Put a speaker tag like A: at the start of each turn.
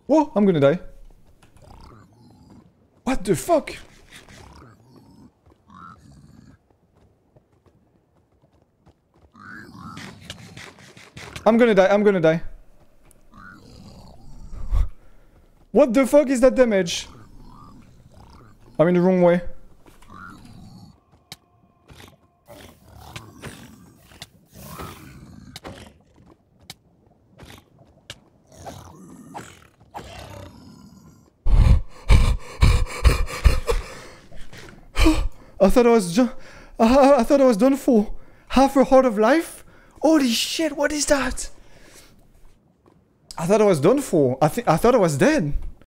A: Whoa, I'm gonna die. What the fuck? I'm gonna die, I'm gonna die. What the fuck is that damage? I'm in the wrong way. I thought I was done for. Half a heart of life? Holy shit, what is that? I thought I was done for. I thought I was dead.